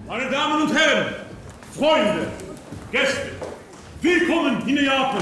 Meine Damen und Herren, Freunde, Gäste, willkommen in Neapel!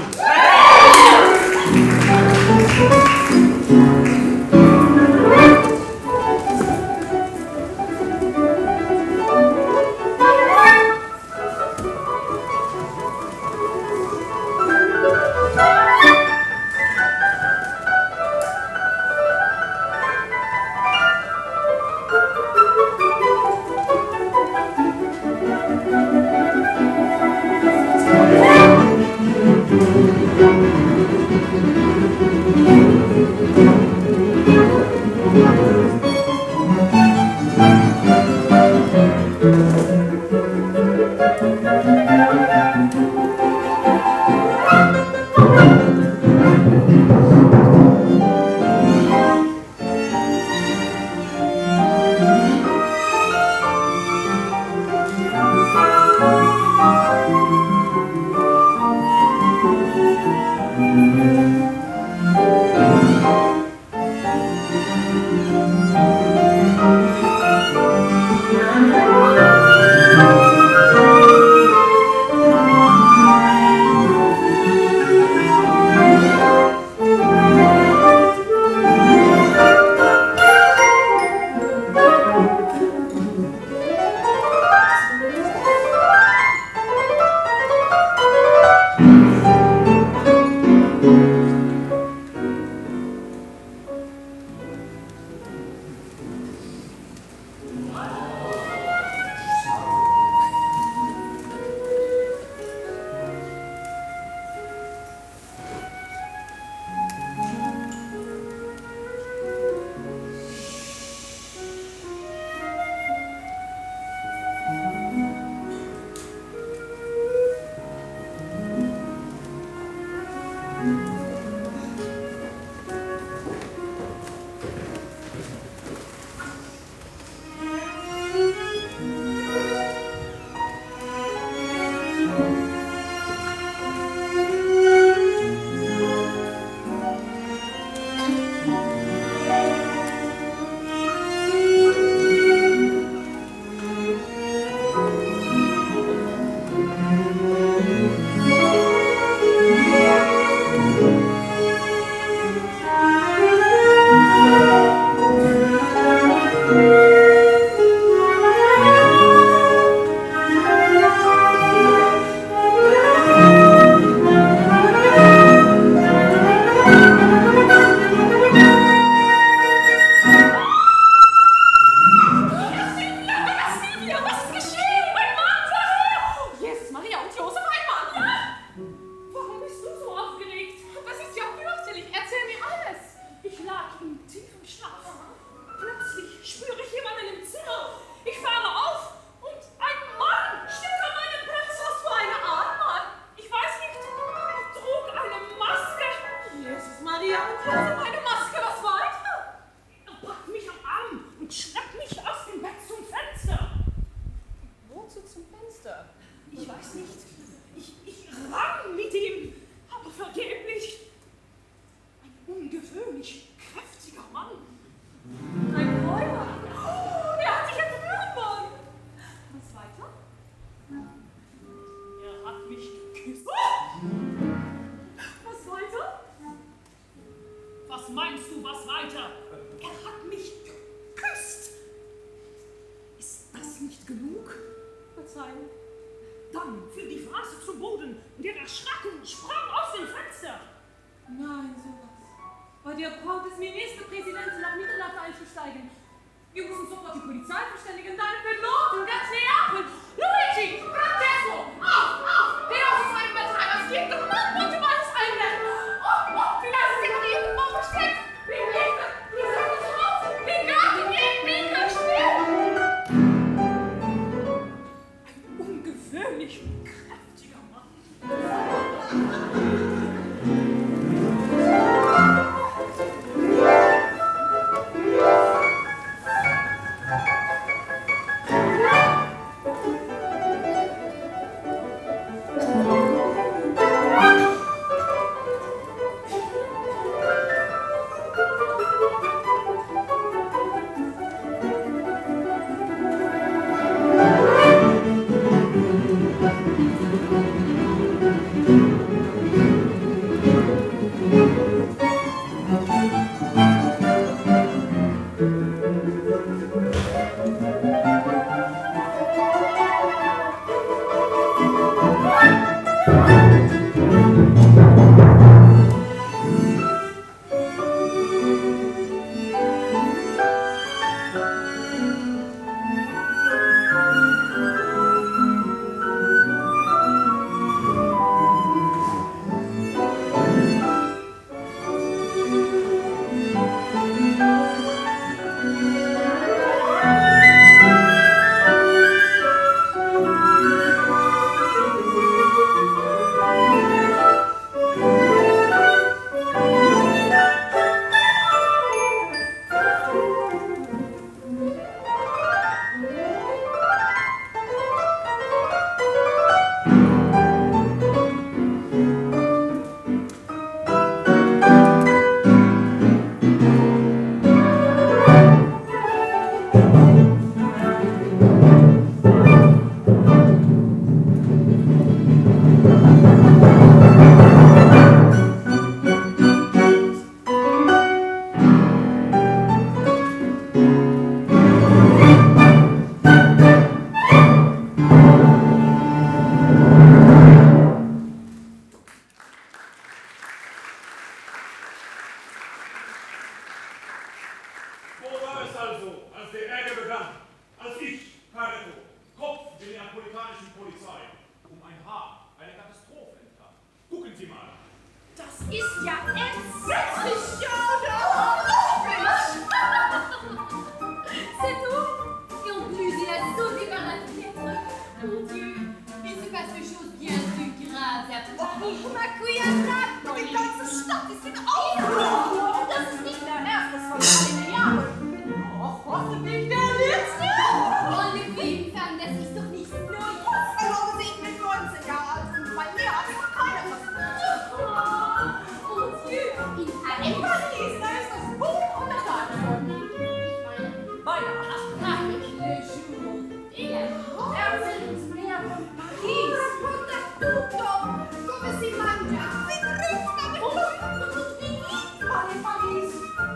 ist ja entsetzlich, ja, C'est tout. Et en plus, il a sauté par la fenêtre. Mon Dieu, il se passe des choses bien plus graves après. Makuya, die ganze Stadt ist in Aufruhr. Und das ist nicht der erste von allen Jahren. Och, hoffentlich der letzte. Oh, le Film, das ist doch nichts Neues. Erlauben Sie, ich bin 19 Jahre alt und bei mir hat noch keiner was. Oh, mon Dieu, In Paris, da ist das Buch und der Tag. Weihnachten. avec le jour et la nuit. Erzähl uns mehr von Paris. Racconta tutto. Come si mangia, si trinca, und wie liebt man in Paris?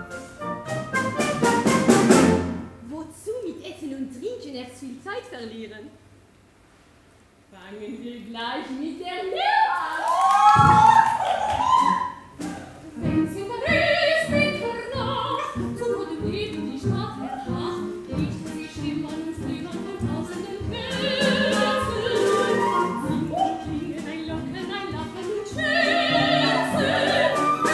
Wozu mit Essen und Trinken erst viel Zeit verlieren? Fangen wir gleich mit der Lehre an. Wenn sie Paris mit Vernacht zum roten Leben die Stadt erwacht, liegt sie schimmern und flimmern von tausenden Kerzen. Singen, klingen, ein Locken, ein Lachen und Schmerzen.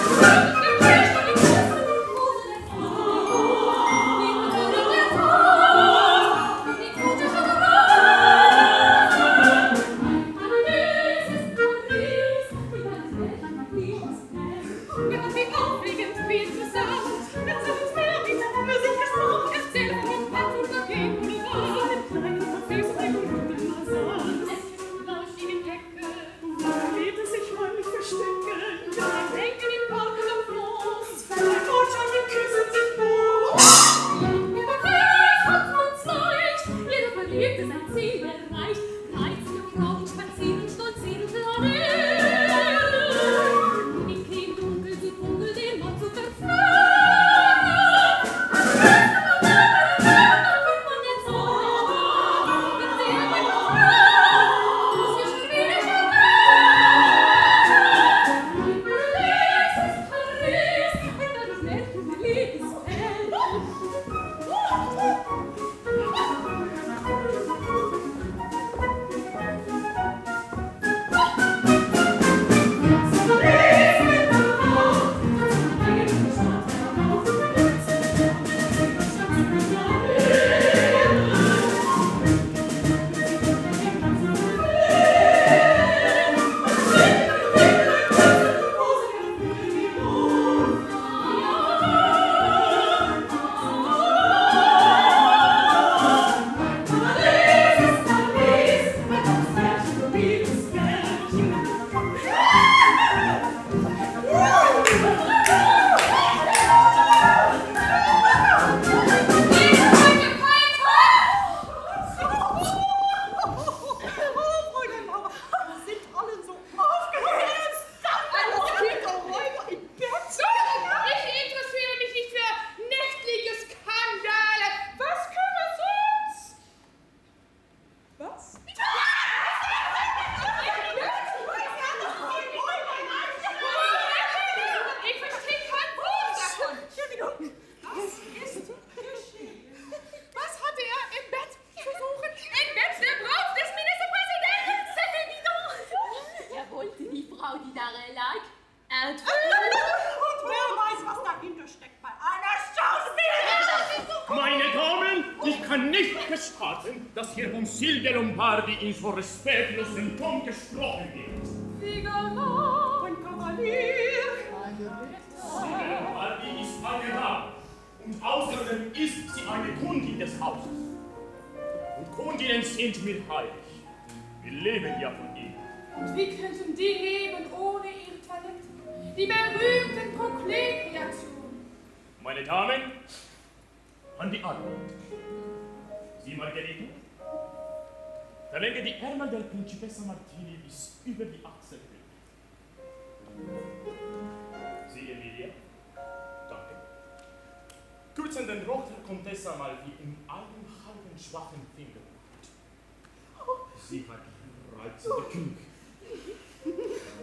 In so respektlosen Ton gesprochen wird. Figaro, ein Kavalier. Lombardi ist eine Dame und außerdem ist sie eine Kundin des Hauses. Und Kundinnen sind mir heilig. Wir leben ja von ihnen. Und wie könnten die leben ohne ihr Talent? Die berühmten Cochlear-Kreationen. Meine Damen, an die Arbeit. Sie, Margherita? Verlänge die Ärmel der Principessa Martini bis über die Achsel hin. Sie, Emilia? Danke. Kürzen den Rock der Contessa mal wie in einem halben schwachen Fingerpunkt. Sie hat reizende Künke.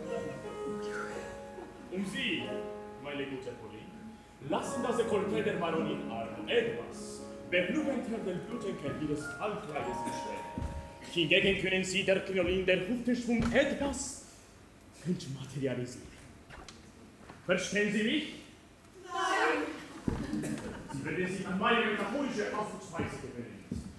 Und Sie, meine gute Pauline, lassen das Dekolleté der Baronin Arno etwas beblühender den Blutenkerl ihres Fallkleides bestellen. Hingegen können Sie der Krinolin der Hüftenschwung etwas entmaterialisieren. Verstehen Sie mich? Nein. Sie werden sich an meine katholische Ausdrucksweise gewöhnen müssen.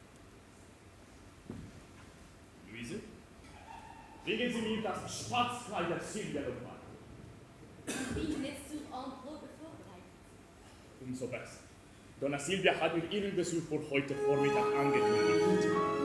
Luise, bringen Sie mir das Staatskleid der Silvia Lombardo. Ich bin jetzt zur Anprobe vorbereitet. Umso besser. Donna Silvia hat mir Ihren Besuch für heute Vormittag angekündigt.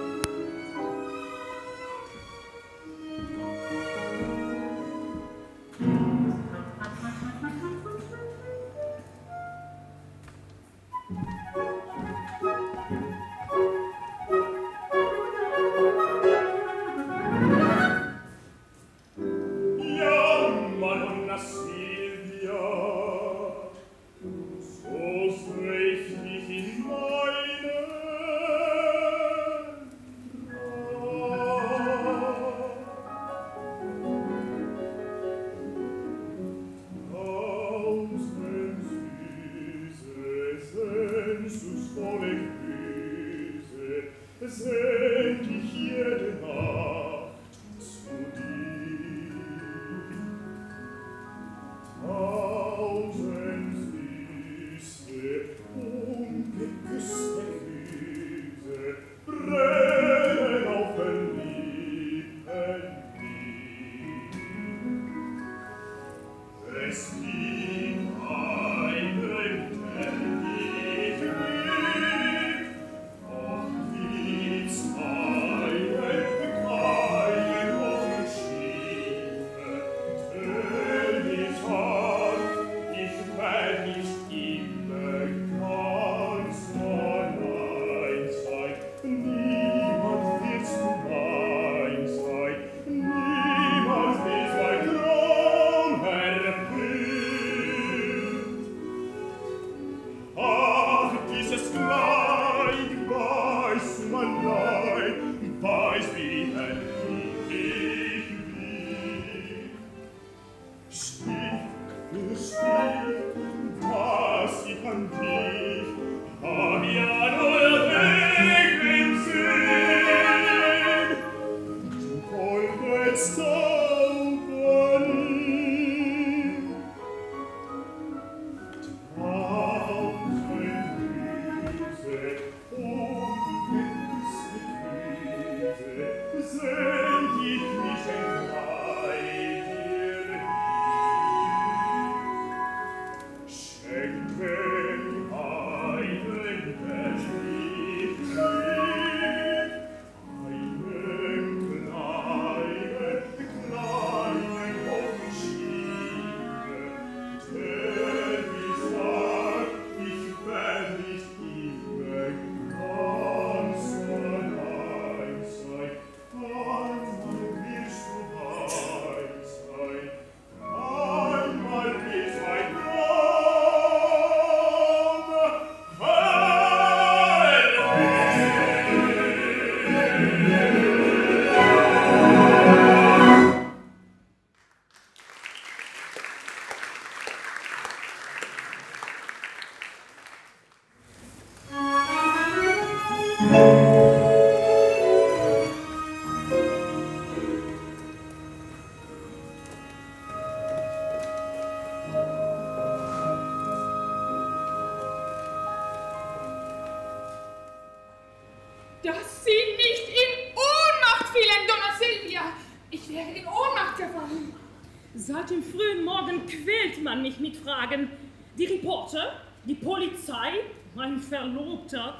Dass Sie nicht in Ohnmacht fielen, Donna Silvia. Ich wäre in Ohnmacht gefallen. Seit dem frühen Morgen quält man mich mit Fragen. Die Reporter, die Polizei, mein Verlobter,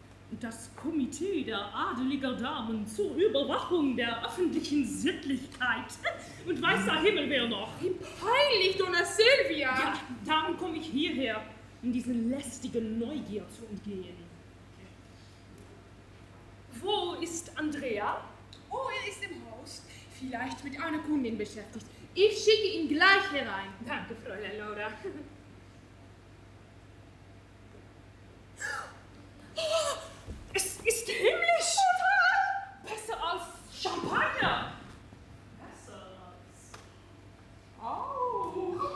das Komitee der adeliger Damen zur Überwachung der öffentlichen Sittlichkeit. Und weiß der Himmel wer noch. Wie peinlich, Donna Silvia. Ja, darum komme ich hierher, um diese lästige Neugier zu umgehen. Wo ist Andrea? Oh, er ist im Haus. Vielleicht mit einer Kundin beschäftigt. Ich schicke ihn gleich herein. Danke, Fräulein Laura. Oh, es ist himmlisch! Total! Besser als Champagner! Besser als... Oh!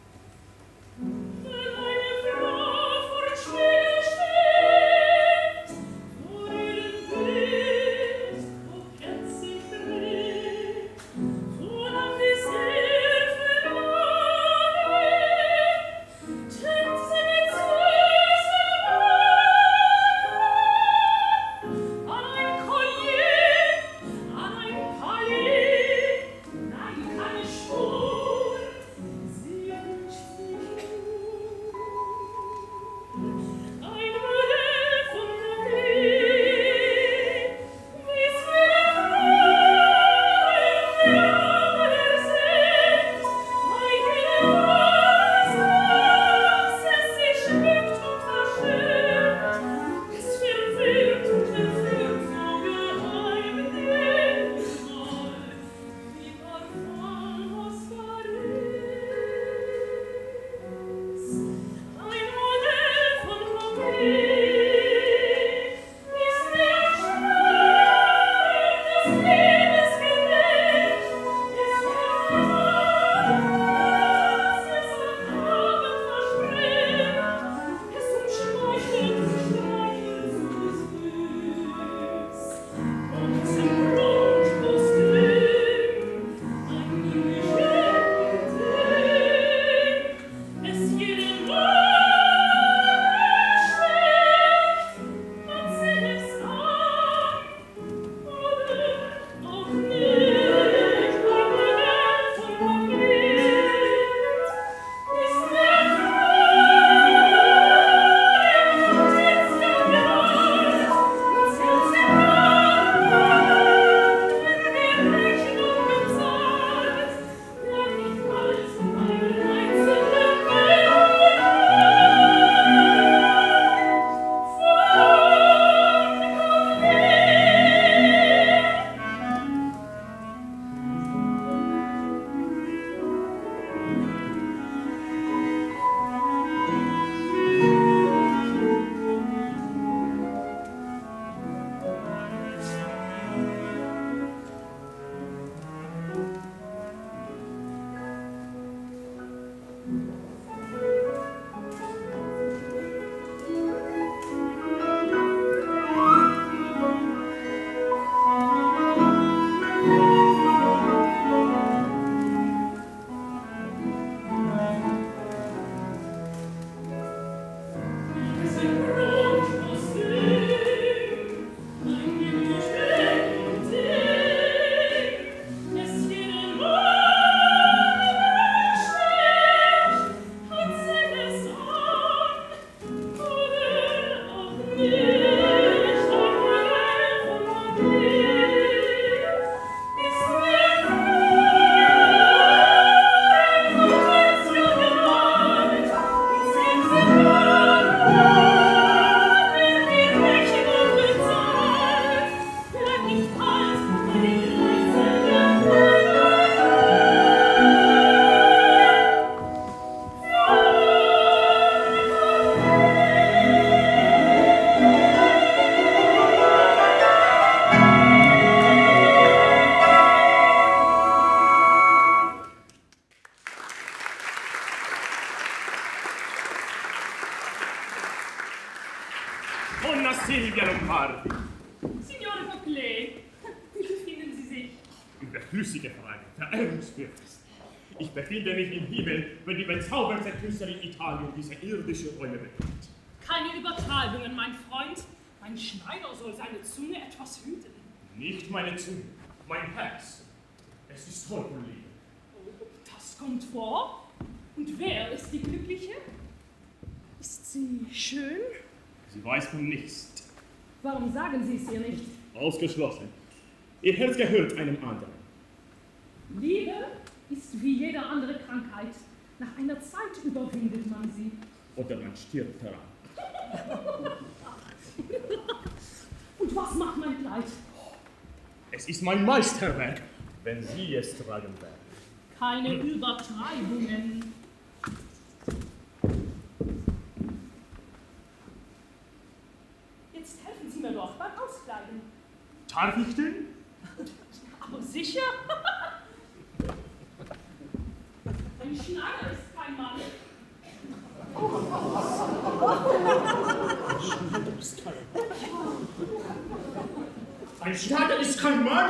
Wenn eine Frau vor Schnee steht, Silvia Lombardi. Signore Coquelet, wie befinden Sie sich? Überflüssige Frage, verehrungswürdig. Ich befinde mich im Himmel, wenn die bezaubernde Küsterin Italien diese irdische Räume betritt. Keine Übertreibungen, mein Freund. Mein Schneider soll seine Zunge etwas hüten. Nicht meine Zunge, mein Herz. Es ist voll von Liebe. Oh, das kommt vor. Und wer ist die Glückliche? Ist sie schön? Sie weiß von nichts. Warum sagen Sie es ihr nicht? Ausgeschlossen. Ihr Herz gehört einem anderen. Liebe ist wie jede andere Krankheit. Nach einer Zeit überwindet man sie. Oder man stirbt daran. Und was macht mein Kleid? Es ist mein Meisterwerk, wenn Sie es tragen werden. Keine Übertreibungen. Jetzt helfen Sie mir doch beim Auskleiden. Darf ich denn? Aber sicher. Ein Schneider ist kein Mann. Ein Schneider ist kein Mann?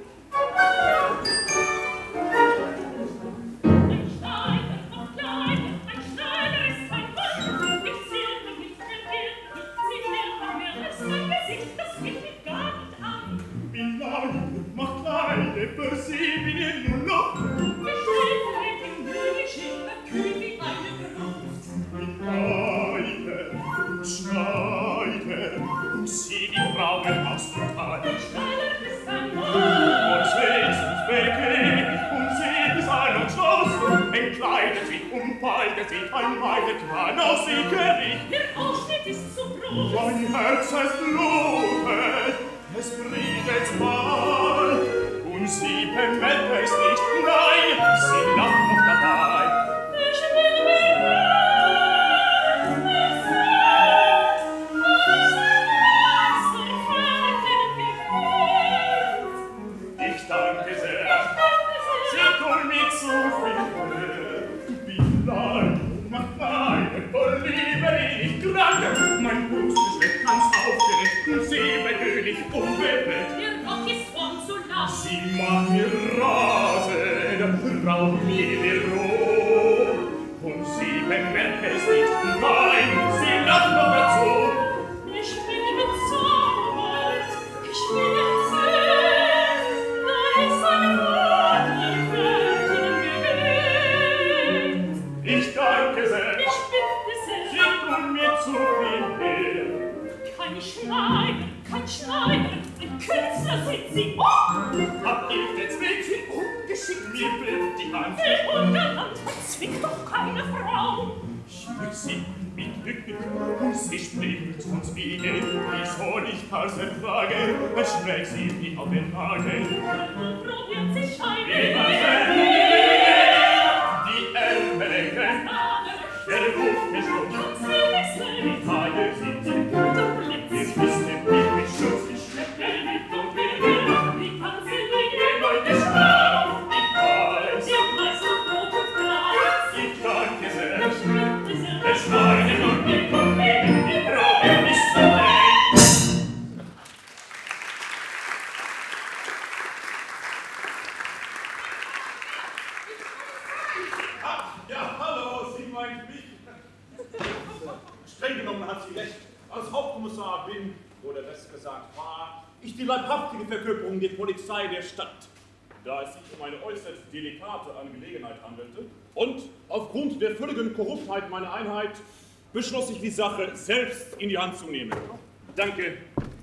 Ein Schneider, ein Schneider ist kein Mann. Ich sehe mich nicht mehr, mir ist mein Gesicht, das geht mich gar nicht an. Wie lange, mach Kleide, für Sie bin ich nur noch. Geschliffen im Mühlchen, kühl wie eine Gruft. Schneider, und Sie die Frauen aus dem Tal. Ein Schneider ist kein Mann. Und wenigstens wirklich, und Sie ist ein Schloss. Entkleidet sich, umfaltet sich, ein Weidet war noch sicherlich. Der Ausschnitt ist zu groß. Mein Herz es blutet, es bricht bald. Und Sie bemerkt es nicht, nein, sie lacht noch dabei. Ich will mir Ich danke sehr, Sie tun mir zu viel. Wie lang macht meine voll Liebe ich krank. Mein Fuß ist weg, ganz aufgeregt, und Sie bedürftig unbewegt. Der Rock ist vorn zu lang. Sie macht mir rasen, raubt mir die Ruhe. Und Sie bemerkt es nicht, nein, sie lacht noch dazu. Ich bin bezaubert, ich bin erzählt, da ist ein Wort in Welt. Ich danke sehr, Ich bitte sehr, Sie tun mir zu viel. kein Schneider, ein Künstler sind Sie. Oh, Hab ich jetzt wirklich ungeschickt, mir blüht die Hand. wie Wunderland, zwickt doch keine Frau. Schmück sie mit Glück, und sie spricht uns wieder. Wie soll ich das ertragen? Es schlägt sie mir auf den Magen. Probiert sich ein Die Elbenlenken, der Ruf ist um. Die Tage sind sie gut. Wir wissen nicht mit Schutz, ich schleppe nicht und will. Wie kann sie Leute schlafen, ich weiß. ihr weißer Brot und Glas? Ich danke sehr. Ich bitte sehr, Es schneiden und die Kollegen, die Drogen ist zu eng. Ja, hallo, Sie meint mich. Streng genommen hat sie recht. Als Hauptkommissar bin, oder besser gesagt war, ich die leibhaftige Verkörperung der Polizei der Stadt. Da es sich um eine äußerst delikate Angelegenheit handelte und aufgrund der völligen Korruptheit meiner Einheit beschloss ich, die Sache selbst in die Hand zu nehmen. Danke.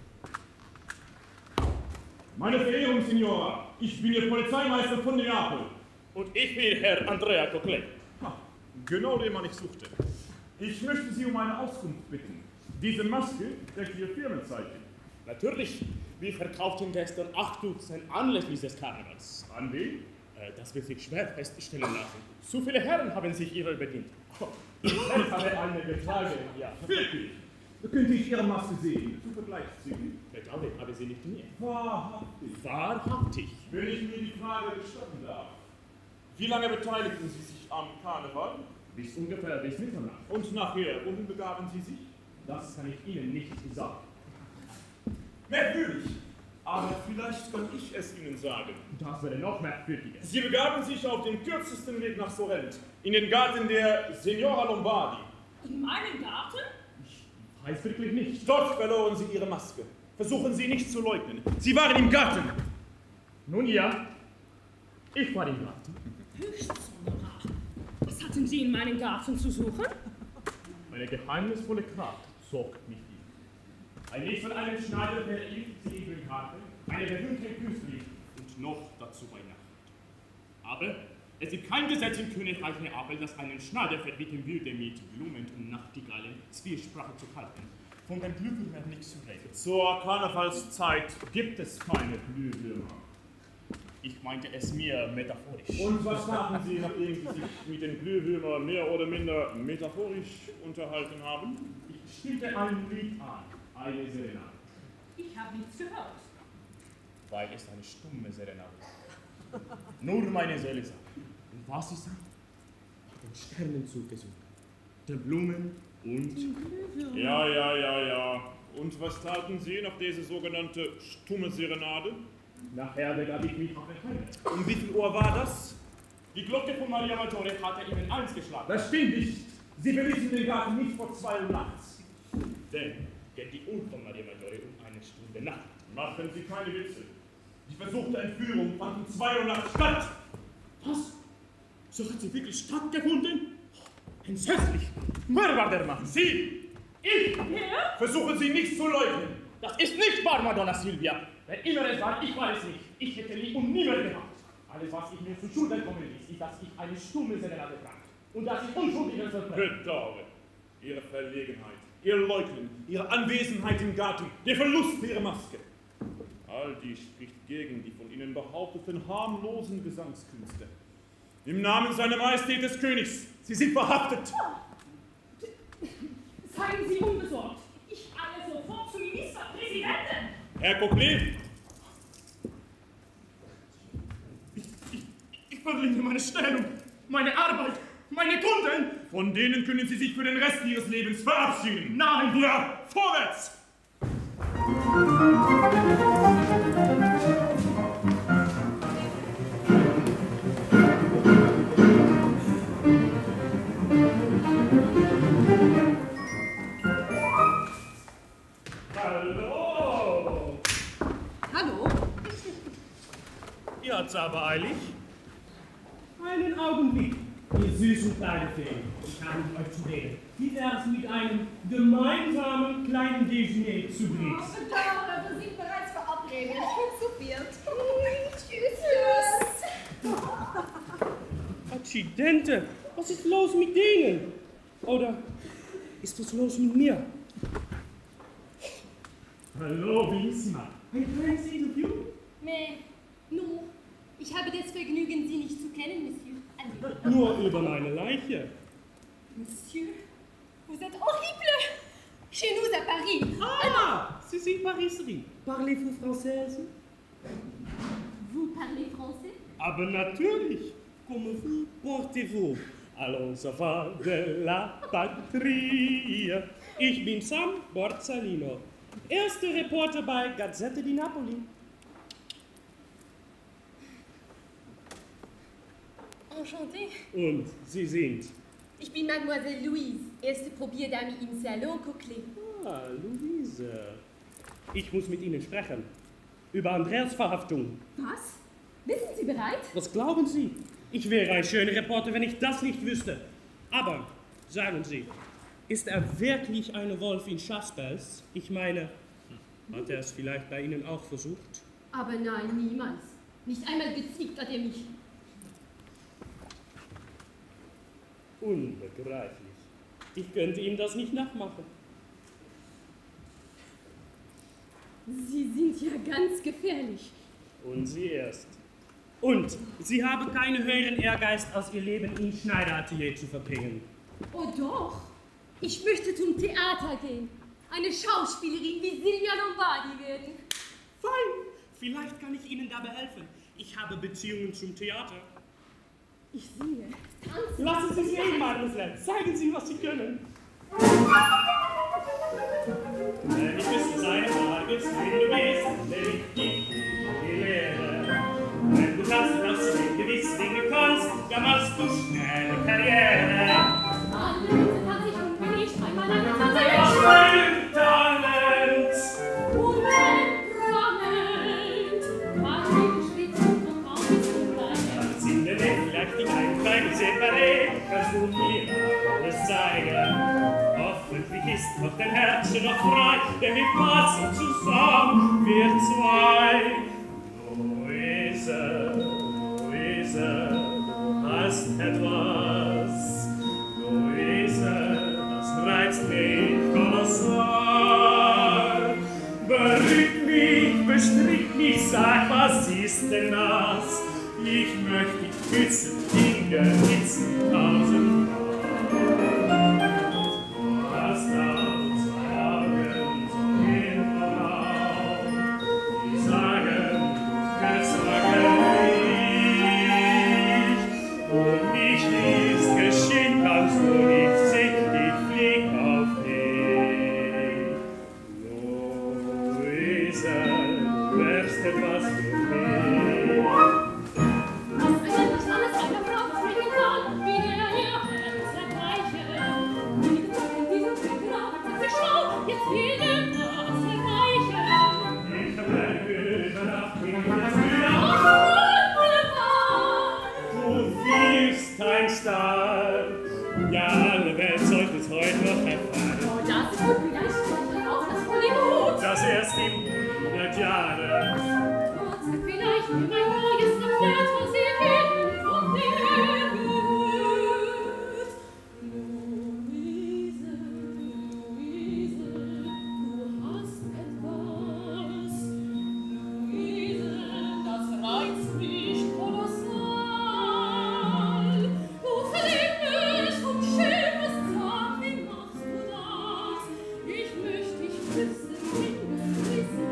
Meine Verehrung, Signora, ich bin Ihr Polizeimeister von Neapel. Und ich bin Herr Andrea Coquelet. Genau den Mann ich suchte. Ich möchte Sie um eine Auskunft bitten. Diese Maske deckt Ihr Firmenzeichen. Natürlich, wir verkauften gestern 8 Dutzend anlässlich des Karnevals. An wen? Das wird sich schwer feststellen lassen. Zu viele Herren haben sich ihrer bedient. Ich habe eine getragen. Ja, Wirklich? Könnte ich Ihre Maske sehen? Zu Vergleichszügen? bedauere, habe sie nicht mehr. Wahrhaftig. Wahrhaftig. Wenn ich mir die Frage gestatten darf. Wie lange beteiligten Sie sich am Karneval? Bis ungefähr bis Mitternacht. Und nachher, wohin begaben Sie sich? Das kann ich Ihnen nicht sagen. Merkwürdig. Aber vielleicht kann ich es Ihnen sagen. Das wäre noch merkwürdiger. Sie begaben sich auf dem kürzesten Weg nach Sorrent, in den Garten der Signora Lombardi. In meinem Garten? Ich weiß wirklich nicht. Dort verloren Sie Ihre Maske. Versuchen Sie nicht zu leugnen. Sie waren im Garten. Nun ja, ich war im Garten. Höchst sonderbar. Was hatten Sie in meinem Garten zu suchen? Eine geheimnisvolle Kraft sorgt mich hier. Ein Lied von einem Schneider verliebt sie in den Garten, eine berühmte Künstlerin und noch dazu bei Nacht. Aber es gibt kein Gesetz im Königreich Neapel, das einen Schneider verbieten würde, mit Blumen und Nachtigallen Zwiesprache zu halten. Von dem Glühwürmer nichts zu reden. Zur Karnevalszeit Gibt es keine Glühwürmer. Ich meinte es mir metaphorisch. Und was taten Sie, nachdem Sie sich mit den Glühwürmern mehr oder minder metaphorisch unterhalten haben? Ich stimmte ein Lied an, eine Serenade. Ich habe nichts gehört. Weil es eine stumme Serenade ist. Nur meine Seele sagt. Und was ist das? Den Sternenzug gesungen. Den Blumen und... Ja. Und was taten Sie nach dieser sogenannte stumme Serenade? Nachher begab ich mich auf den Heim. Um wie viel Uhr war das? Die Glocke von Maria Maggiore hatte eben 1 geschlagen. Das stimmt nicht. Sie verließen den Garten nicht vor 2 Uhr nachts. Denn geht die Uhr von Maria Maggiore um 1 Stunde nach. Machen Sie keine Witze. Die versuchte Entführung fand um 2 Uhr nachts statt. Was? So hat sie wirklich stattgefunden? Entsetzlich! Wer war der Mann? Sie! Ich! Wer? Versuchen Sie nicht zu leugnen. Das ist nicht wahr, Madonna Silvia! Wer immer es war, ich weiß nicht. Ich hätte nie und nimmer gehabt. Alles, was ich mir zu Schulden kommen ließ, ist, dass ich eine stumme Serenade trank. Und dass ich Unschuldiges verbreche. Bedauere. Ihre Verlegenheit, Ihr Leugnen, Ihre Anwesenheit im Garten, der Verlust Ihrer Maske. All dies spricht gegen die von Ihnen behaupteten harmlosen Gesangskünste. Im Namen seiner Majestät des Königs, Sie sind verhaftet. Seien Sie unbesorgt. Ich eile sofort zum Ministerpräsidenten. Herr Coquelet, Ich verliere meine Stellung, meine Arbeit, meine Kunden! von denen können Sie sich für den Rest Ihres Lebens verabschieden. Nein! Ja, vorwärts! Hallo! Hallo? Ihr habt's aber eilig. Einen Augenblick, ihr süßen kleinen Feen. Ich habe mit euch zu reden. Wie wär's mit einem gemeinsamen kleinen Déjeuner zu Brix? Bedauere, wir sind bereits verabredet. Zu viert. Tschüss. Accidente, was ist los mit denen? Oder ist was los mit mir? Hallo, Bellissima. Ein kleines Interview? Mais, non. Ich habe das Vergnügen, Sie nicht zu kennen, Monsieur. Allez. Nur über meine Leiche. Monsieur, vous êtes horrible. Chez nous à Paris. Ah, Sie sind Pariserie. Parlez-vous française? Vous parlez français? Aber natürlich. Comment vous portez-vous? Allons, ça va de la patrie. Ich bin Sam Borzalino. Erster Reporter bei Gazzetta di Napoli. Enchantée. Und Sie sind? Ich bin Mademoiselle Louise, erste Probierdame im Salon Coquelet. Ah, Luise. Ich muss mit Ihnen sprechen. Über Andreas Verhaftung. Was? Wissen Sie bereit? Was glauben Sie? Ich wäre ein schöner Reporter, wenn ich das nicht wüsste. Aber, sagen Sie, ist er wirklich eine Wolf in Chaspels? Ich meine, hat er es vielleicht bei Ihnen auch versucht? Aber nein, niemals. Nicht einmal gezwickt hat er mich. Unbegreiflich. Ich könnte ihm das nicht nachmachen. Sie sind ja ganz gefährlich. Und Sie erst. Und Sie haben keinen höheren Ehrgeist, als Ihr Leben im Schneideratelier zu verbringen. Oh doch. Ich möchte zum Theater gehen. Eine Schauspielerin wie Silvia Lombardi werden. Fein, vielleicht kann ich Ihnen dabei helfen. Ich habe Beziehungen zum Theater. Ich singe, tanze. Lassen Sie sehen, Mademoiselle. Zeigen Sie, was Sie können. Ich ist seine Frage. nirgends hin du bist, denn ich geb dir die Lehre. Wenn du das, was du gewiss Dinge kannst, dann machst du schnelle Karriere. Alle Leute kann sich und bin ich einmal ein Talent. Was für ein Talent! Und Temperament. Kann ich schwitzen und kaum ist zu bleiben. Dann sind wir denn vielleicht in ein kleines Separé, kannst du mir alles zeigen. Hoffentlich ist noch dein Herzchen noch frei, denn wir passen zusammen, wir zwei. Luise, Luise, du hast etwas. Luise, das reizt mich kolossal. Berührt mich, bestrickt mich, sag, was ist denn das? Ich möchte dich küssen, Dinge hitzen, tausendmal. Du hast auch zwei Augen, so hin und auf, die sagen, und mich ist geschehen, kannst du nicht sehen, ich flieg auf dich. Luise, du wärst etwas für mich. Was wenn nicht alles eine Frau bringen kann, wie der ihr Herz erreiche? Wie gesagt, in diesem Grab hat sich schlau, jetzt will er das erreichen. Ich hab eine Übernacht mit dir. Du wirst ein Star. Ja, alle Welt sollte es heute noch erfahren. Oh, das ist gut, vielleicht stimmt auch das Hollywood. Das erst in 100 Jahren. Gott sagt vielleicht mir mein neues erklärt, was ihr Leben von mir hört. Luise, Luise, du hast etwas. Luise, das reizt mich kolossal. Du verliebst und schönes Tag, wie machst du das? Ich möchte dich küssen, küssen,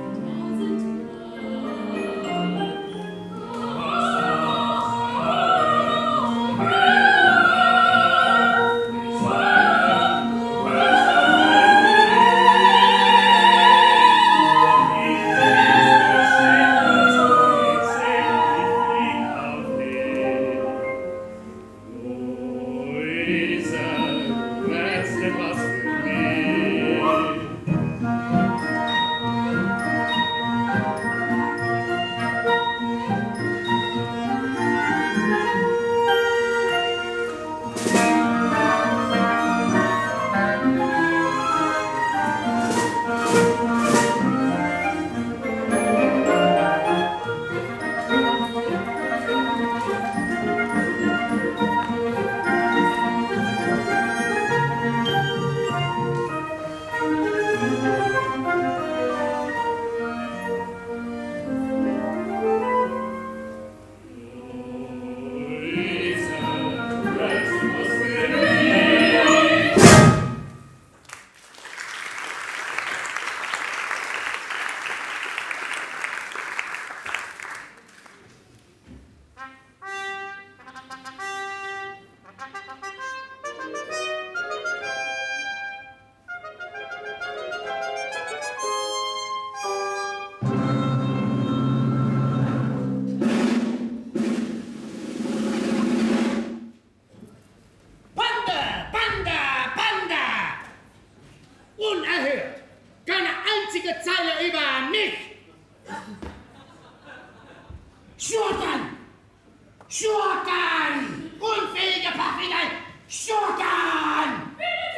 Schurken! Unfähige Papagei! Schurken!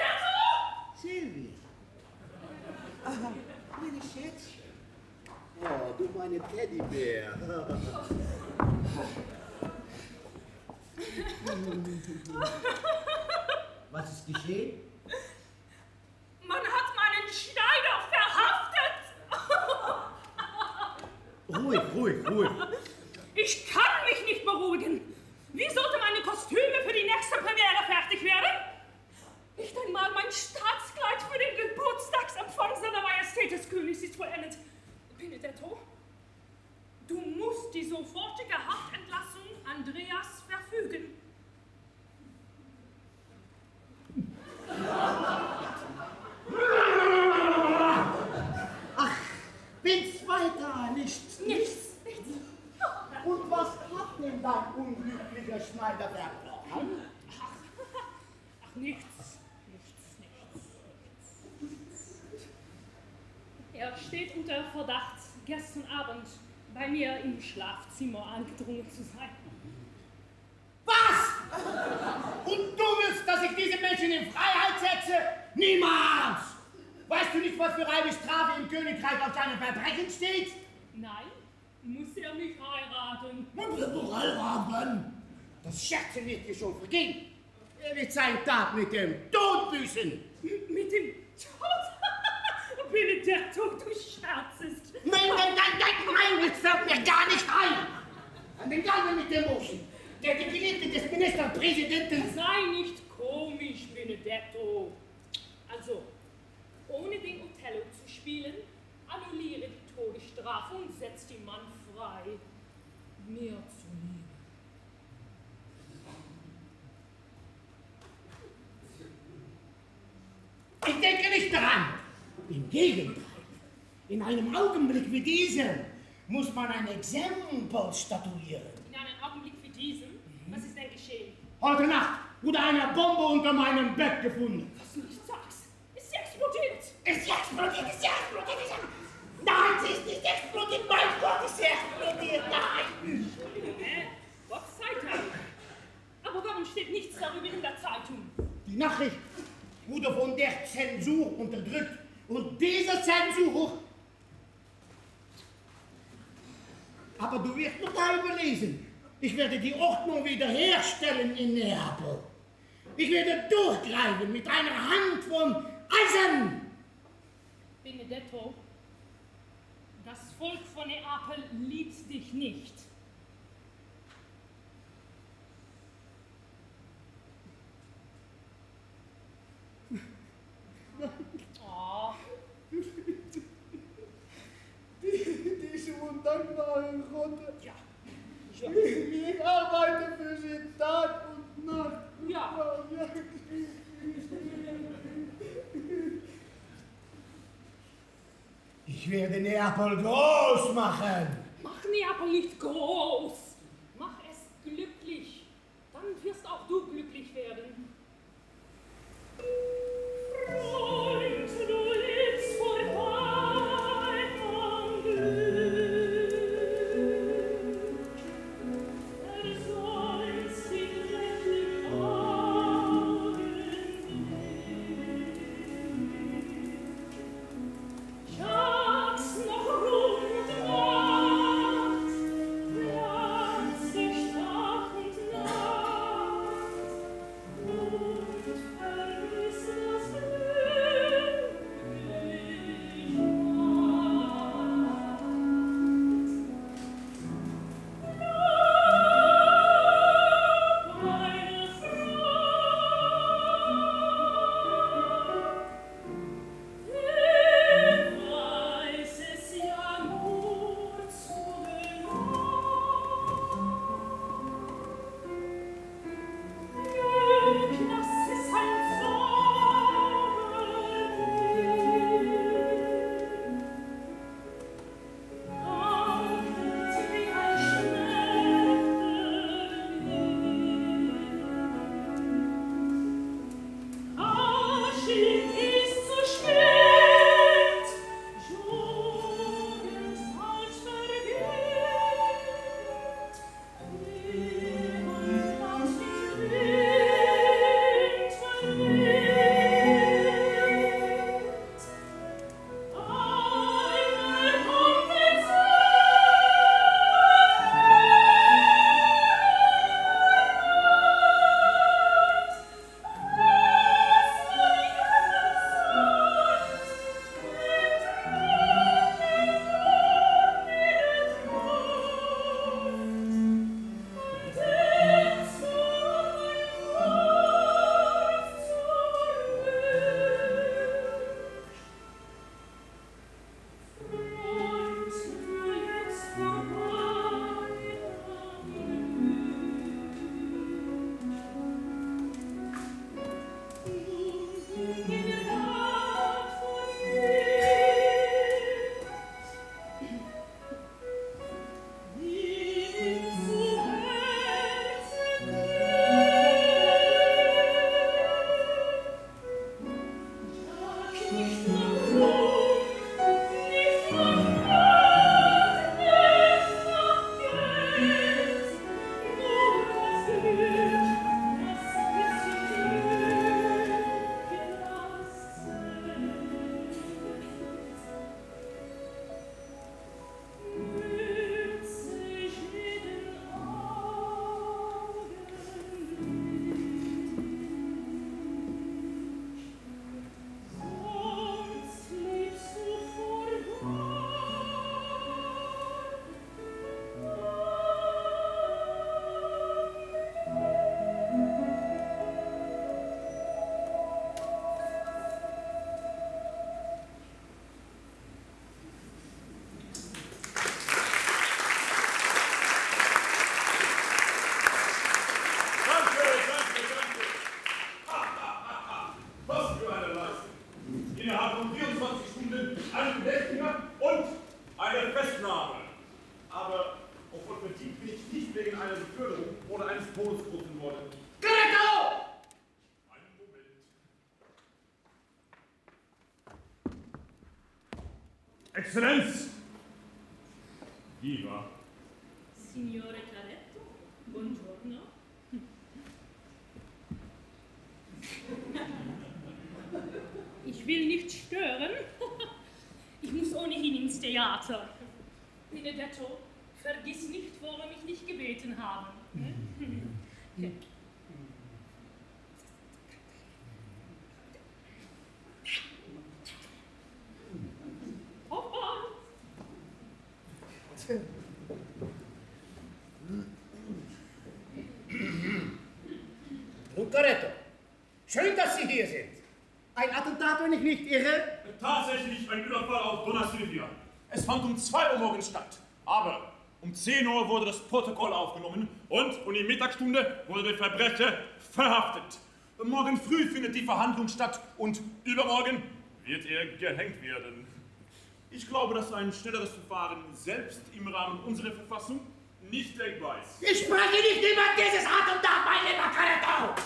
Silvia. Aha, meine Schätzchen. Oh, du meine Teddybär. Was ist geschehen? Man hat meinen Schneider verhaftet. Ruhig, ruhig, ruhig. Ich kann mich nicht beruhigen. Wie sollte meine Kostüme für die nächste Premiere fertig werden? Nicht einmal mein Staatskleid für den Geburtstagsempfang seiner Majestät des Königs ist vollendet. Benedetto, du musst die sofortige Haftentlassung Andreas verfügen. Ach, Ach, nichts. Er steht unter Verdacht, gestern Abend bei mir im Schlafzimmer eingedrungen zu sein. Was? Und du willst, dass ich diese Menschen in Freiheit setze? Niemals! Weißt du nicht, was für eine Strafe im Königreich auf seinem Verbrechen steht? Nein, muss er mich heiraten. Man wird doch heiraten. Das Scherzen wird dir schon vergehen. Er wird seinen Tag mit dem Tod büßen. Mit dem Tod? Benedetto, du scherzest. Nein, das fällt mir gar nicht ein. An den Galgen mit dem Moschen, der die Geliebte des Ministerpräsidenten... Sei nicht komisch, Benedetto. Also, ohne den Othello zu spielen, annulliere die Todesstrafe und setz den Mann frei. Mir zuliebe. Ich denke nicht daran. Im Gegenteil, in einem Augenblick wie diesem muss man ein Exempel statuieren. In einem Augenblick wie diesem? Was ist denn geschehen? Heute Nacht wurde eine Bombe unter meinem Bett gefunden. Was du nicht sagst, ist sie explodiert. Ist sie explodiert? Nein, sie ist nicht explodiert, mein Gott, ist sie explodiert, nein! Gott sei Dank. Aber warum steht nichts darüber in der Zeitung? Die Nachricht wurde von der Zensur unterdrückt. Und diese Zensur... Aber du wirst noch mal überlesen. Ich werde die Ordnung wiederherstellen in Neapel. Ich werde durchgreifen mit einer Hand von Eisen. Benedetto, das Volk von Neapel liebt dich nicht. Oh. Diese undankbare Rotte. Ja. Ich arbeite für sie Tag und Nacht. Ja. Ich werde Neapel groß machen. Mach Neapel nicht groß. Mach es glücklich. Dann wirst auch du glücklich werden. Freund, du lebst vorbei am Glück. Sollst die glücklichen Augen Schatz noch Ruhm und Macht, pflanzt sich Tag und Nacht. Exzellenz! Viva! Signore Claretto, buongiorno. Ich will nicht stören. Ich muss ohnehin ins Theater. Benedetto, vergiss nicht, worum ich dich gebeten habe. Lucaretto, schön, dass Sie hier sind. Ein Attentat, wenn ich nicht irre? Tatsächlich ein Überfall auf Donna Silvia. Es fand um 2 Uhr morgens statt. Aber um 10 Uhr wurde das Protokoll aufgenommen und um die Mittagsstunde wurde der Verbrecher verhaftet. Morgen früh findet die Verhandlung statt und übermorgen wird er gehängt werden. Ich glaube, dass ein schnelleres Verfahren selbst im Rahmen unserer Verfassung nicht denkbar ist. Ich spreche nicht über dieses Attentat, mein lieber Caretto!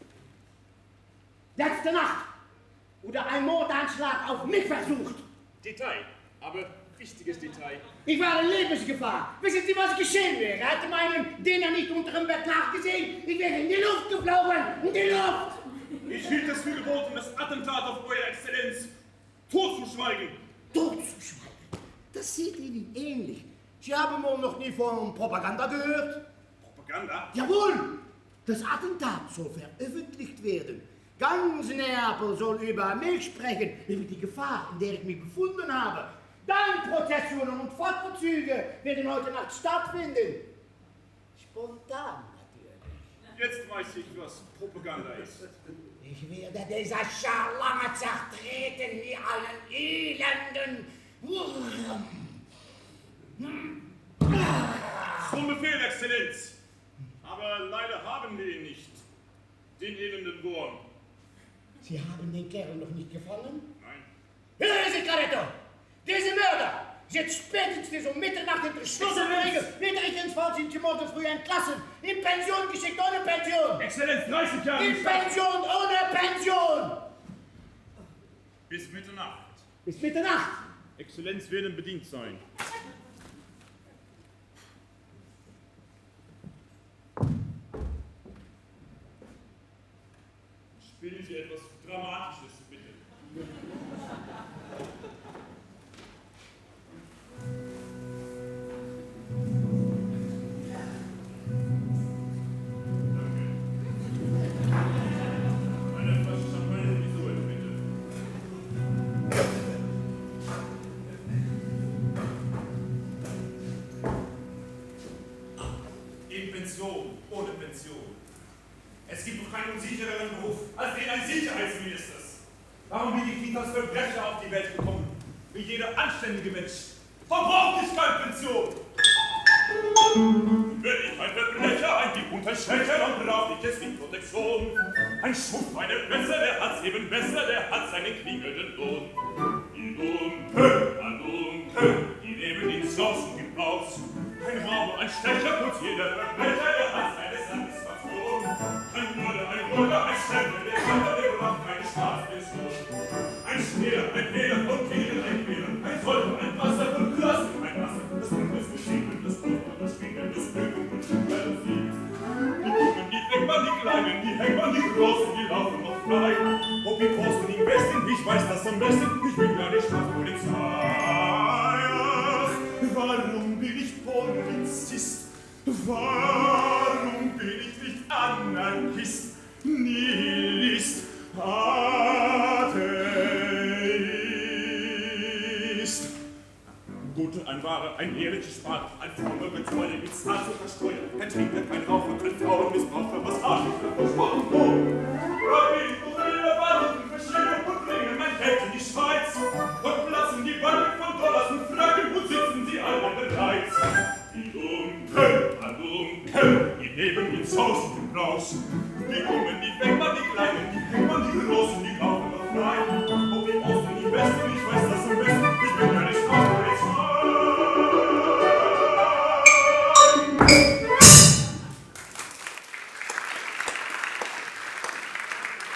Letzte Nacht wurde ein Mordanschlag auf mich versucht. Detail, aber wichtiges Detail. Ich war in Lebensgefahr. Wissen Sie, was geschehen wäre? Hätte meinen Diener nicht unter dem Bett nachgesehen, ich wäre in die Luft geflogen, in die Luft! Ich hielt es für geboten, das Attentat auf Eure Exzellenz totzuschweigen. Totzuschweigen? Das sieht Ihnen ähnlich. Sie haben wohl noch nie von Propaganda gehört? Propaganda? Jawohl! Das Attentat soll veröffentlicht werden. Ganz Neapel soll über mich sprechen, über die Gefahr, in der ich mich befunden habe. Dankprozessionen und Fortzüge werden heute Nacht stattfinden. Spontan natürlich. Jetzt weiß ich, was Propaganda ist. Ich werde dieser Scharlange zertreten wie einen elenden Wurm. Zum Befehl, Exzellenz. Aber leider haben wir ihn nicht. Den elenden Wurm. Sie haben den Kerl noch nicht gefangen? Nein. Hören Sie, Caretto! Diese Mörder sitzt spätestens um Mitternacht in der Schlossenwege. Wird ich ins Fall sind Sie morgen früh entlassen. In Pension geschickt, ohne Pension. Exzellenz, 30 Jahre. In Pension, ohne Pension. Bis Mitternacht. Bis Mitternacht. Exzellenz werden bedient sein. Spielen Sie etwas Dramatisches, bitte. Eine Flasche Champagner, wieso, bitte? In Pension, ohne Pension. Es gibt doch keinen unsichereren Beruf als den eines Sicherheitsministers. Warum bin ich nicht als Verbrecher auf die Welt gekommen? Wie jeder anständige Mensch. Verbraucht ich keine Pension! Wenn ich ein Verbrecher, ein Dieb unterschäche, dann brauch ich es in Protektion. Ein Schuft, eine Besser, der hat's eben besser, der hat seinen klingelnden Lohn. Die Dunkel, die nehmen ihn sausen im Haus. Ein Rauber, ein Stecher, kurz jeder Verbrecher, der hat seine Satisfaktion. Ein Mörder, ein Schäfer, der braucht keine Staatspension. Ein Schneer, ein Fehler, und Fehler, ein Fehler, ein Säufer, ein Wasser, und Klassen, ein Wasser, das Bundes Geschicken, das Blut, das Schwingen, das Glück und Musik. Die Jungen, die Denkmann, die Kleinen, die Heckmann, die Großen, die laufen noch frei. Ob die Großen im Westen, ich weiß das am besten, ich bin ja die Staatspolizei. Ach, warum bin ich Polizist? Warum bin ich nicht Anarchist, Nihilist, Atheist? Gut, ein wahrer, ein ehrlicher Spaß, ein frommer Betreuer, mit Zahn zu versteuern, kein Trinker, kein Raucher, kein Frauenmissbraucher, was habe ich für Versprochen? Rabin, wo viele Waffen, Verschiebung und bringen mein Geld in die Schweiz und lassen die Banken von Dollars und Franken und sitzen sie albern bereits. Die Dunkel, die neben ins Haus und im Raus. Die Jungen, die Denkmann, die Kleinen, die Heckmann, die Großen, die laufen noch frei. Ob im Osten, im Westen, ich weiß das am besten, ich bin ja nicht Staatspolizei.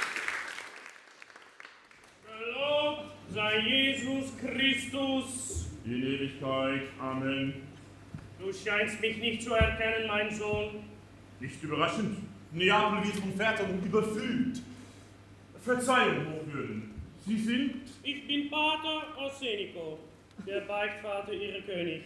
Gelobt sei Jesus Christus, in Ewigkeit. Amen. Du scheinst mich nicht zu erkennen, mein Sohn. Nicht überraschend. Neapel wird von Vätern überfüllt. Verzeihung, Hochwürden. Sie sind? Ich bin Pater Arsenico, der Beichtvater ihrer König.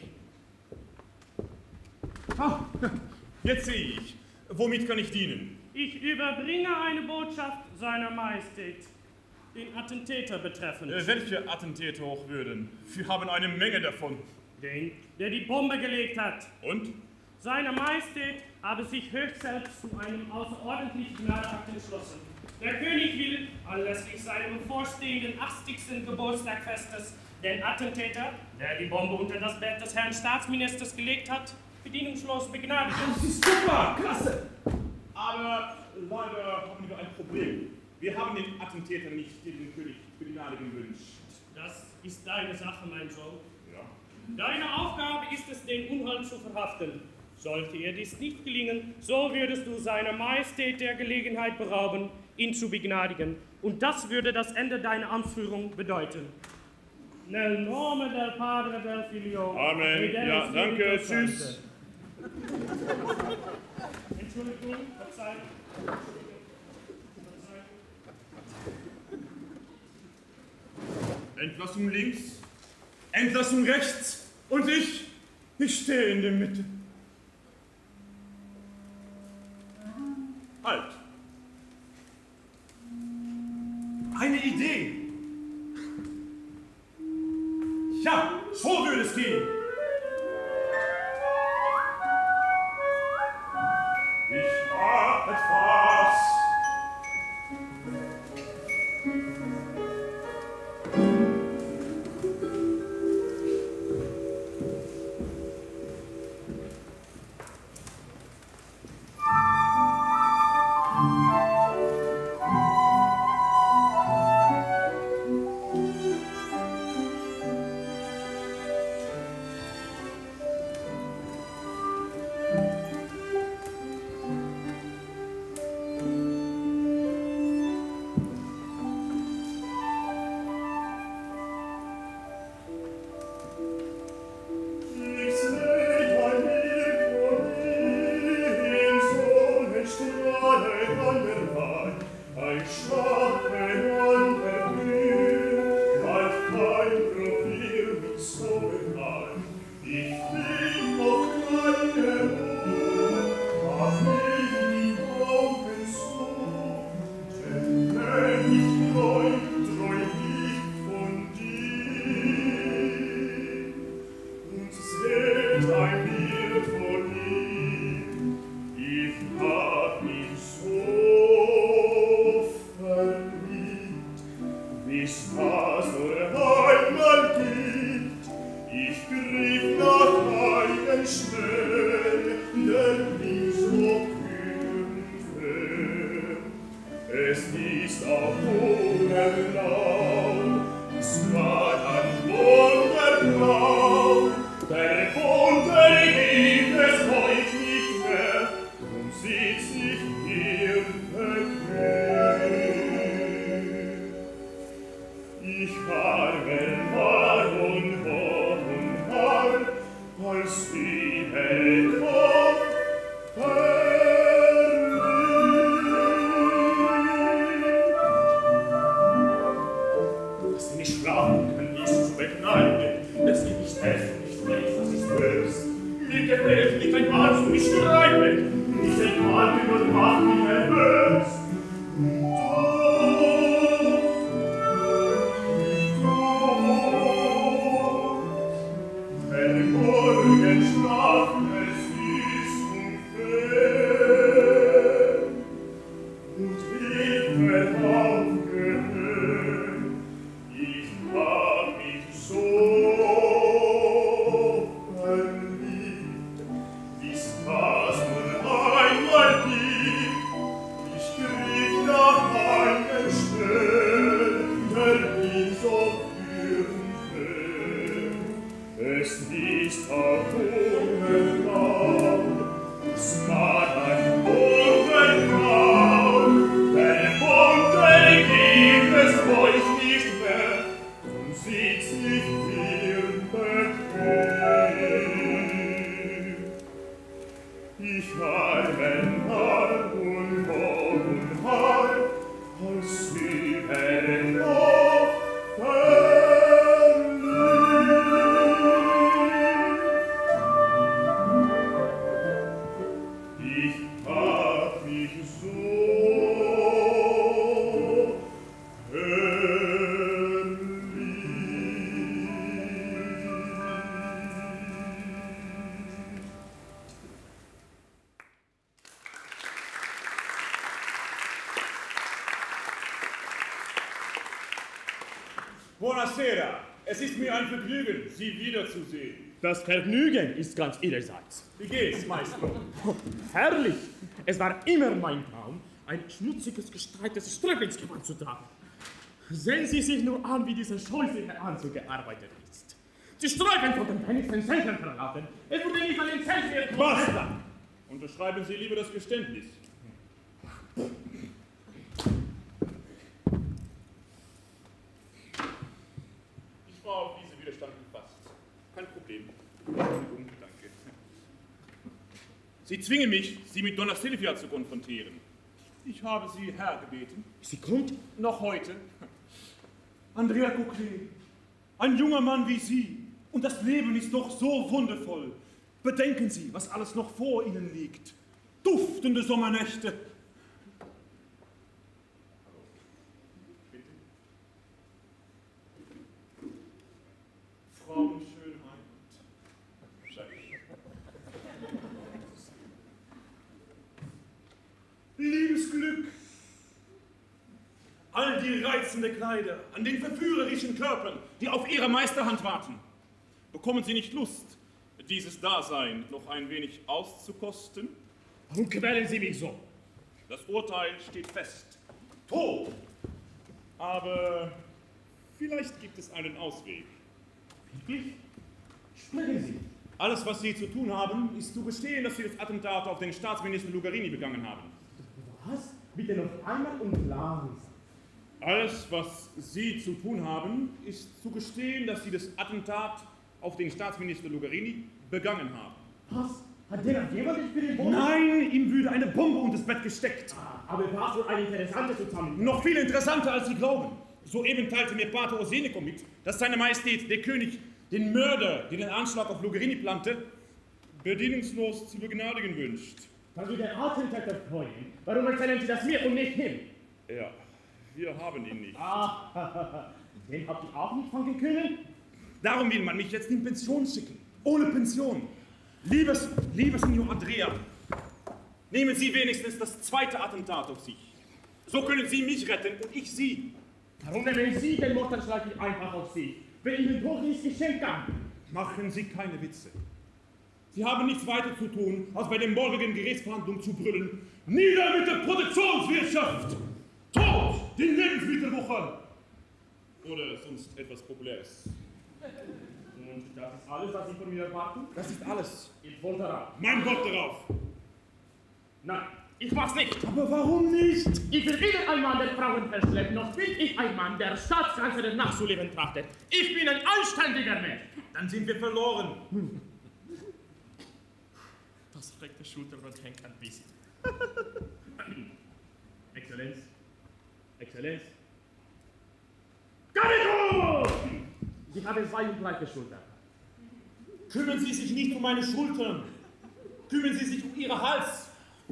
Ah, jetzt sehe ich. Womit kann ich dienen? Ich überbringe eine Botschaft seiner Majestät, den Attentäter betreffend. Welche Attentäter, Hochwürden? Wir haben eine Menge davon. Den, der die Bombe gelegt hat. Und? Seine Majestät habe sich höchstselbst zu einem außerordentlichen Gnadeakt entschlossen. Der König will, anlässlich seines bevorstehenden 80. Geburtstagfestes, den Attentäter, der die Bombe unter das Bett des Herrn Staatsministers gelegt hat, bedienungslos begnadigen. Das ist super, klasse! Aber leider haben wir ein Problem. Wir haben den Attentäter nicht den König begnadigen gewünscht. Das ist deine Sache, mein Sohn. Ja. Deine Aufgabe ist es, den Unhold zu verhaften. Sollte ihr dies nicht gelingen, so würdest du seiner Majestät der Gelegenheit berauben, ihn zu begnadigen. Und das würde das Ende deiner Amtsführung bedeuten. Nel nome del Padre del Figlio. Amen. Ja, danke. Tschüss. Entschuldigung, Verzeihung. Entlassung links, Entlassung rechts und ich stehe in der Mitte. Halt! Eine Idee! Ja, so würde es gehen! Ich hab etwas! Der Bunte Buonasera. Es ist mir ein Vergnügen, Sie wiederzusehen. Das Vergnügen ist ganz Ihrerseits. Wie geht's, Maestro? Herrlich! Es war immer mein Traum, ein schmutziges, gestreiftes Sträflingsgewand zu tragen. Sehen Sie sich nur an, wie dieser scheußliche Anzug gearbeitet ist. Sie streifen von den wenigsten Zechen verraten. Es wurde nicht an den Zechen. Basta! Unterschreiben Sie lieber das Geständnis. Ich war auf diesen Widerstand gefasst. Kein Problem. Entschuldigung, danke. Sie zwingen mich, Sie mit Donna Silvia zu konfrontieren. Ich habe Sie hergebeten. Sie kommt? Noch heute. Andrea Coquelet, ein junger Mann wie Sie. Und das Leben ist doch so wundervoll. Bedenken Sie, was alles noch vor Ihnen liegt. Duftende Sommernächte. Bitte. Frauenschönheit. Liebesglück. All die reizenden Kleider an den verführerischen Körpern, die auf ihre Meisterhand warten. Bekommen Sie nicht Lust, dieses Dasein noch ein wenig auszukosten? Warum quälen Sie mich so? Das Urteil steht fest. Tod! Aber vielleicht gibt es einen Ausweg. Wirklich? Sprechen Sie. Alles, was Sie zu tun haben, ist zu gestehen, dass Sie das Attentat auf den Staatsminister Lugarini begangen haben. Was? Bitte noch einmal und langsam. Alles, was Sie zu tun haben, ist zu gestehen, dass Sie das Attentat auf den Staatsminister Lugarini begangen haben. Was? Hat der jemand nicht für den Boden? Nein, ihm würde eine Bombe unter das Bett gesteckt. Aber was für ein interessantes Zusammenhang. Noch viel interessanter, als Sie glauben. Soeben teilte mir Pater Orsenico mit, dass seine Majestät, der König, den Mörder, der den Anschlag auf Lugarini plante, bedingungslos zu begnadigen wünscht. Weil Sie der Attentäter freuen. Warum erzählen Sie das mir und nicht ihm? Ja, wir haben ihn nicht. Den habt ihr auch nicht fangen können? Darum will man mich jetzt in Pension schicken. Ohne Pension. Lieber Signor Andrea, nehmen Sie wenigstens das zweite Attentat auf sich. So können Sie mich retten und ich Sie. Warum nehmen Sie den Mordanschlag nicht einfach auf sich, wenn Ihnen doch nichts geschehen kann? Machen Sie keine Witze. Sie haben nichts weiter zu tun, als bei den morgigen Gerichtsverhandlungen zu brüllen. Nieder mit der Produktionswirtschaft! Tod den Lebensmittelwuchern! Oder sonst etwas Populäres. Und das ist alles, was Sie von mir erwarten? Das ist alles. Ich wollte darauf. Mein Wort darauf. Nein, ich mach's nicht. Aber warum nicht? Ich will weder ein Mann, der Frauen verschleppt, noch bin ich ein Mann, der Staatskanzlerin nachzuleben trachtet. Ich bin ein anständiger Mensch. Dann sind wir verloren. Das rechte Schulterblatt hängt ein bisschen. Exzellenz. Exzellenz. Garnitur! Ich habe zwei und gleiche Schultern. Kümmern Sie sich nicht um meine Schultern. Kümmern Sie sich um Ihren Hals.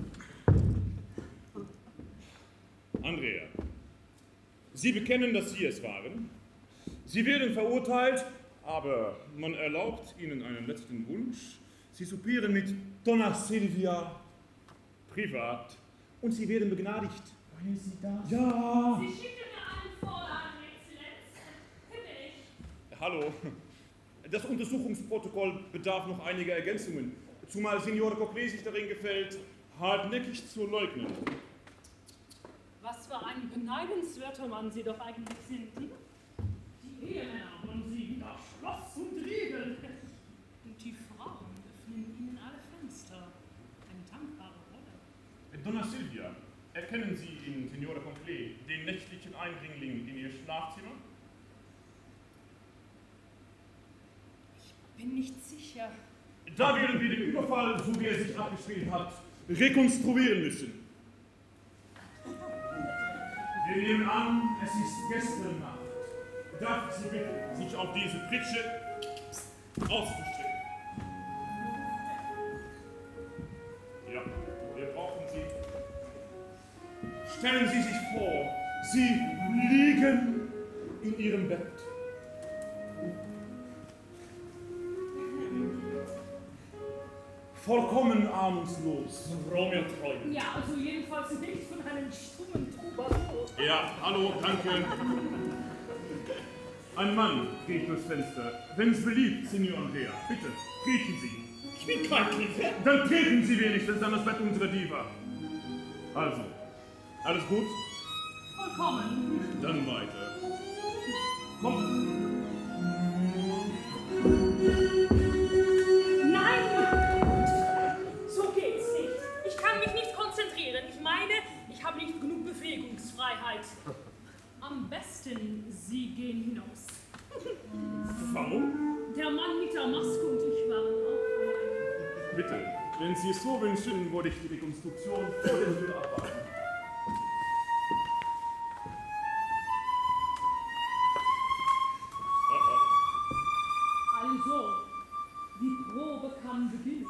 Andrea, Sie bekennen, dass Sie es waren. Sie werden verurteilt, aber man erlaubt Ihnen einen letzten Wunsch. Sie soupieren mit Donna Silvia privat und Sie werden begnadigt. Meinen Sie das? Ja. Sie schicken mir einen Vorlagen, Exzellenz. Finde ich. Hallo. Das Untersuchungsprotokoll bedarf noch einiger Ergänzungen, zumal Signor Coquelet sich darin gefällt, hartnäckig zu leugnen. Was für ein beneidenswerter Mann Sie doch eigentlich sind. Die Ehemänner haben Sie wieder Schloss und Riegel. Und die Frauen öffnen Ihnen alle Fenster. Eine dankbare Rolle. Donna Silvia, erkennen Sie in Signore Coquelet den nächtlichen Eindringling in Ihr Schlafzimmer? Ich bin nicht sicher. Da werden wir den Überfall, so wie er sich abgespielt hat, rekonstruieren müssen. Wir nehmen an, es ist gestern Nacht. Darf ich Sie bitten, sich auf diese Pritsche auszustrecken? Ja, wir brauchen Sie. Stellen Sie sich vor, Sie liegen in Ihrem Bett. Vollkommen ahnungslos. Romeo träumen. Ja, also jedenfalls nicht von einem stummen Troubadour. Ja, hallo, danke. Ein Mann geht durchs Fenster. Wenn es beliebt, Signor Andrea, bitte, kriechen Sie. Ich bin kein Kriecher. Dann treten Sie wenigstens an das Bett unserer Diva. Also, alles gut? Vollkommen. Dann weiter. Komm. Nein! So geht's nicht. Ich kann mich nicht konzentrieren. Ich meine, ich habe nicht genug Bewegungsfreiheit. Am besten, Sie gehen hinaus. Warum? Der Mann mit der Maske und ich waren auch. Bitte, wenn Sie es so wünschen, würde ich die Rekonstruktion vor der Tür abwarten. Also, die Probe kann beginnen.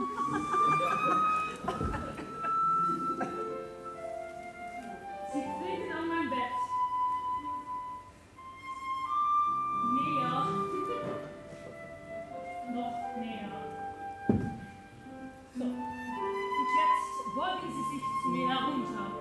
Sie treten an mein Bett. Näher. Noch näher. So. Und jetzt beugen Sie sich zu mir herunter.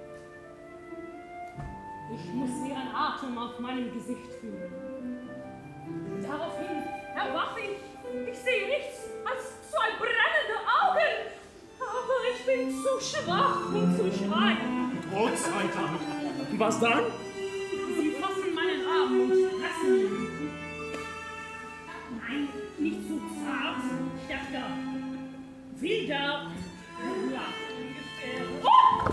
Ich muss Ihren Atem auf meinem Gesicht fühlen. Daraufhin erwache ich. Ich sehe nichts als zwei brennende Augen. Aber ich bin zu schwach, um zu schreien. Gott sei Dank. Was dann? Sie fassen meinen Arm und pressen ihn. Nein, nicht zu zart, stärker. Wieder. Ja, ungefähr. Oh!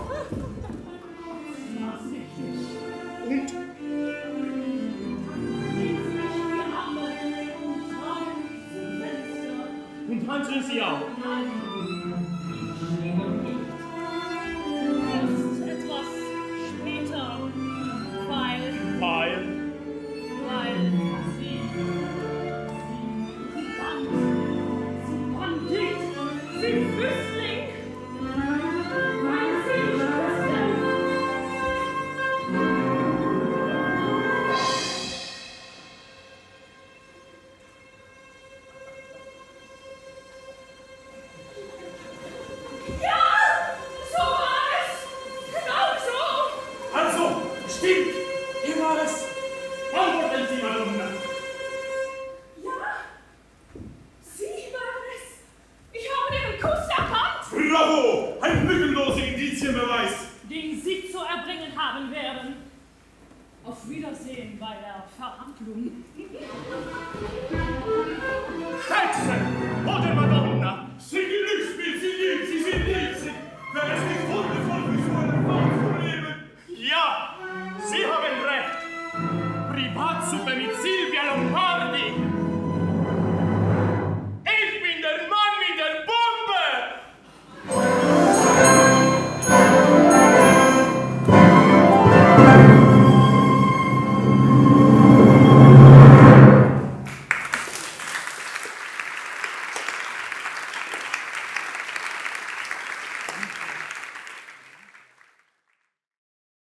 Vorsichtig. Und? Und handeln Sie auch. Erst etwas später, weil sie Bandit, sie Füßling, weil sie küssen. Ja, so war es. Genau so. Also, stimmt. Wie war es? Antworten Sie, Madonna. Ja, Sie waren es. Ich habe Ihren Kuss erkannt, Bravo! Ein lückenloser Indizienbeweis! den Sie zu erbringen haben werden. Auf Wiedersehen bei der Verhandlung. Hexe! Oder Madonna? Sie Glücksspiel, Sie liebt, Sie sind liebsig! Wäre es nicht wundervoll für so eine Frau zu leben? Ja, Sie haben recht. Privatsuppe mit Sie